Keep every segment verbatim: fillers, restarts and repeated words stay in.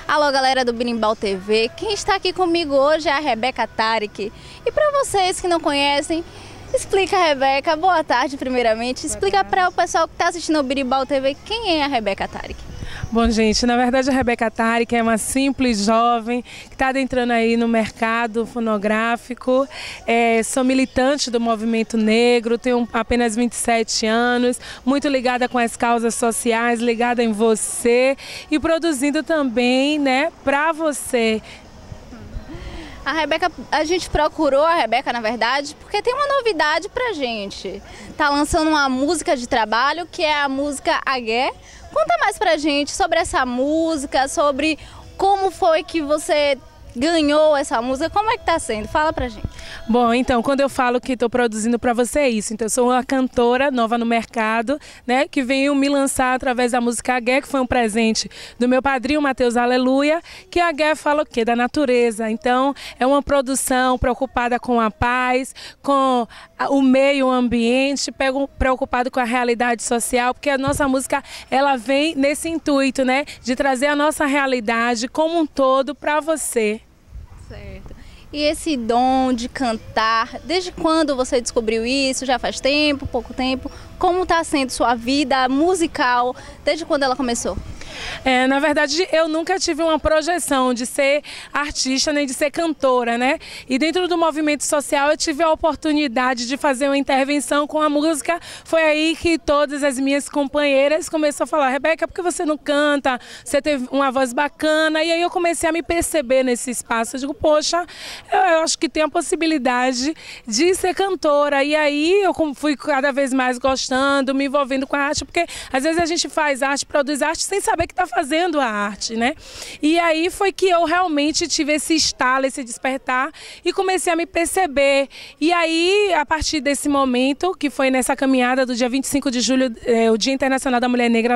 Alô, galera do Berimbau T V, quem está aqui comigo hoje é a Rebeca Tarek. E para vocês que não conhecem, explica a Rebeca, boa tarde primeiramente, explica para o pessoal que está assistindo o Berimbau T V quem é a Rebeca Tarek. Bom, gente, na verdade a Rebeca Tarek é uma simples jovem que está adentrando aí no mercado fonográfico. É, sou militante do movimento negro, tenho apenas vinte e sete anos, muito ligada com as causas sociais, ligada em você e produzindo também, né, para você. A Rebeca, a gente procurou a Rebeca, na verdade, porque tem uma novidade pra gente. Tá lançando uma música de trabalho, que é a música Agué. Conta mais pra gente sobre essa música, sobre como foi que você ganhou essa música, como é que tá sendo? Fala pra gente. Bom, então, quando eu falo que estou produzindo para você é isso. Então, eu sou uma cantora nova no mercado, né, que veio me lançar através da música Agué, que foi um presente do meu padrinho, Matheus Aleluia, que a Agué fala o quê? Da natureza. Então, é uma produção preocupada com a paz, com o meio ambiente, preocupado com a realidade social, porque a nossa música, ela vem nesse intuito, né, de trazer a nossa realidade como um todo para você. Certo. E esse dom de cantar, desde quando você descobriu isso? Já faz tempo, pouco tempo? Como está sendo sua vida musical, desde quando ela começou? É, na verdade, eu nunca tive uma projeção de ser artista nem de ser cantora, né? E dentro do movimento social eu tive a oportunidade de fazer uma intervenção com a música. Foi aí que todas as minhas companheiras começaram a falar: Rebeca, por que você não canta? Você teve uma voz bacana. E aí eu comecei a me perceber nesse espaço. Eu digo, poxa, eu, eu acho que tem a possibilidade de ser cantora. E aí eu fui cada vez mais gostando, me envolvendo com a arte, porque às vezes a gente faz arte, produz arte sem saber que está fazendo a arte, né? E aí foi que eu realmente tive esse estalo, esse despertar e comecei a me perceber. E aí, a partir desse momento, que foi nessa caminhada do dia vinte e cinco de julho, é, o Dia Internacional da Mulher Negra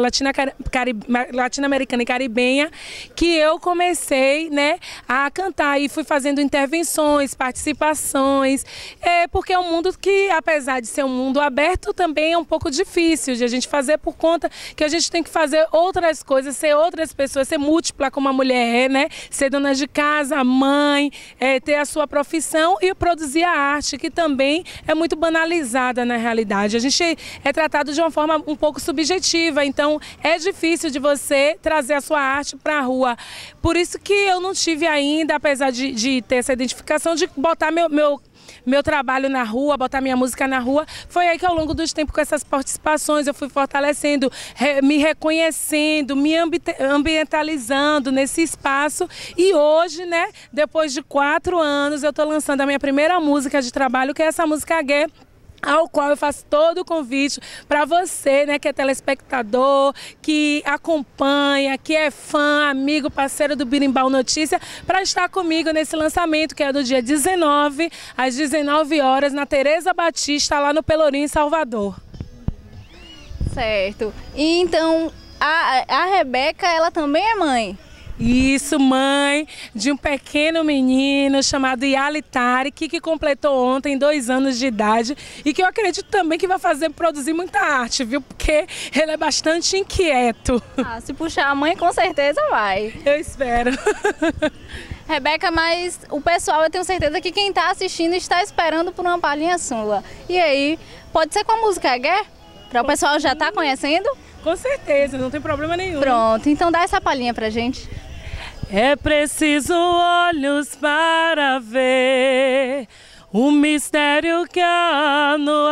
Latino-Americana e Caribenha, que eu comecei, né, a cantar e fui fazendo intervenções, participações, é, porque é um mundo que, apesar de ser um mundo aberto, também é um pouco difícil de a gente fazer por conta que a gente tem que fazer outras coisas, ser outras pessoas, ser múltipla como a mulher é, né? Ser dona de casa, mãe, é, ter a sua profissão e produzir a arte, que também é muito banalizada na realidade. A gente é tratado de uma forma um pouco subjetiva, então é difícil de você trazer a sua arte para a rua. Por isso que eu não tive ainda, apesar de, de ter essa identificação, de botar meu... meu meu trabalho na rua, botar minha música na rua. Foi aí que ao longo dos tempos, com essas participações, eu fui fortalecendo, re, me reconhecendo, me ambientalizando nesse espaço. E hoje, né, depois de quatro anos, eu estou lançando a minha primeira música de trabalho, que é essa música Agué, ao qual eu faço todo o convite para você, né, que é telespectador, que acompanha, que é fã, amigo, parceiro do Berimbau Notícia, para estar comigo nesse lançamento, que é do dia dezenove, às dezenove horas, na Teresa Batista, lá no Pelourinho, em Salvador. Certo. E então, a, a Rebeca, ela também é mãe? Isso, mãe de um pequeno menino chamado Yali Tarek, que completou ontem dois anos de idade e que eu acredito também que vai fazer produzir muita arte, viu? Porque ele é bastante inquieto. Ah, se puxar a mãe, com certeza vai. Eu espero. Rebeca, mas o pessoal, eu tenho certeza que quem está assistindo está esperando por uma palhinha sua. E aí, pode ser com a música Agué? Para o pessoal já estar tá conhecendo? Com certeza, não tem problema nenhum. Pronto, então dá essa palhinha pra gente. É preciso olhos para ver o mistério que há no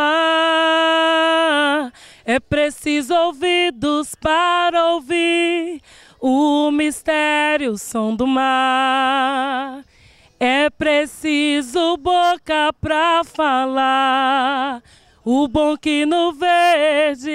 ar. É preciso ouvidos para ouvir o mistério, o som do mar. É preciso boca para falar o bom que no verde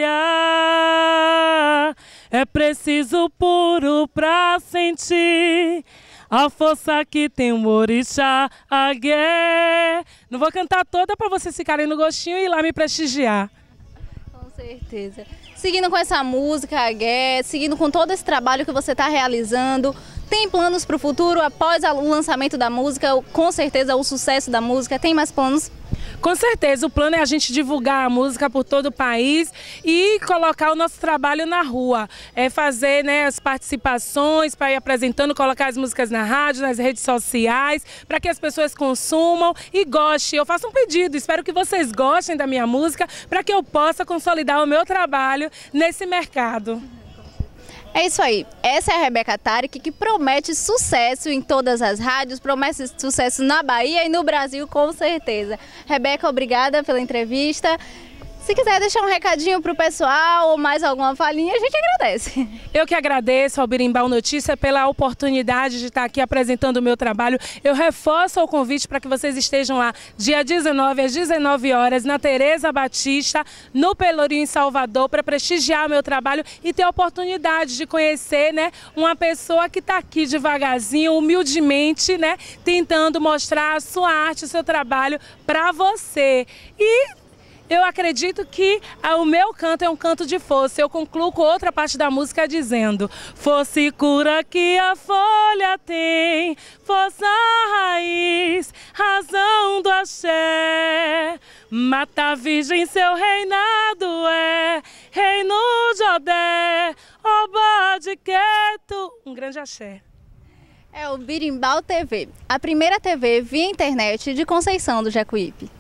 há. É preciso puro pra sentir a força que tem o orixá Agué. Não vou cantar toda para vocês ficarem no gostinho e ir lá me prestigiar. Com certeza. Seguindo com essa música Agué, seguindo com todo esse trabalho que você está realizando, tem planos para o futuro após o lançamento da música? Com certeza o sucesso da música, tem mais planos? Com certeza, o plano é a gente divulgar a música por todo o país e colocar o nosso trabalho na rua. É fazer, né, as participações para ir apresentando, colocar as músicas na rádio, nas redes sociais, para que as pessoas consumam e gostem. Eu faço um pedido, espero que vocês gostem da minha música para que eu possa consolidar o meu trabalho nesse mercado. É isso aí, essa é a Rebeca Tarek, que promete sucesso em todas as rádios, promete sucesso na Bahia e no Brasil, com certeza. Rebeca, obrigada pela entrevista. Se quiser deixar um recadinho para o pessoal ou mais alguma falinha, a gente agradece. Eu que agradeço ao Birimbau Notícia pela oportunidade de estar aqui apresentando o meu trabalho. Eu reforço o convite para que vocês estejam lá dia dezenove às dezenove horas na Tereza Batista, no Pelourinho, em Salvador, para prestigiar o meu trabalho e ter a oportunidade de conhecer, né, uma pessoa que está aqui devagarzinho, humildemente, né, tentando mostrar a sua arte, o seu trabalho para você. E eu acredito que ah, o meu canto é um canto de força. Eu concluo com outra parte da música dizendo: força e cura que a folha tem, força raiz, razão do axé. Mata a virgem, seu reinado é, reino de Odé, oba de quieto. Um grande axé. É o Birimbau T V, a primeira T V via internet de Conceição do Jacuípe.